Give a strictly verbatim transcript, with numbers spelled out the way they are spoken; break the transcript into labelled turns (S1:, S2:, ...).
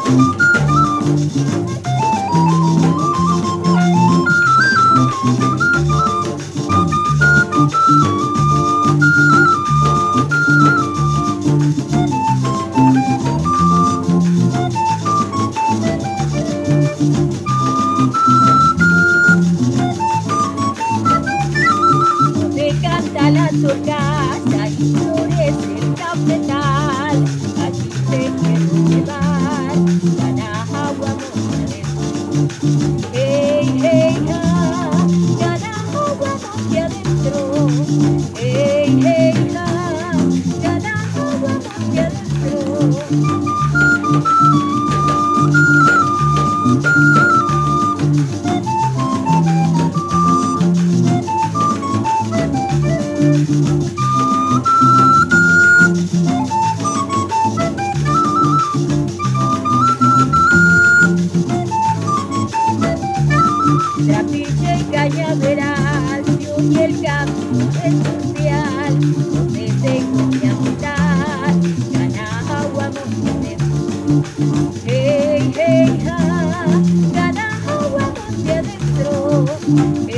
S1: Donde canta la torcaza y florece el cafetal, allí te quiero llevar, Ganahawá monte adentro. Hey, hey, ha, Ganahawá monte adentro. Hey, hey, ha, Ganahawá monte adentro. Trapiche y cañaveral, se oye el camino especial, donde tengo que habitar, Ganahawá monte adentro. Hey, hey, ha, Ganahawá monte adentro.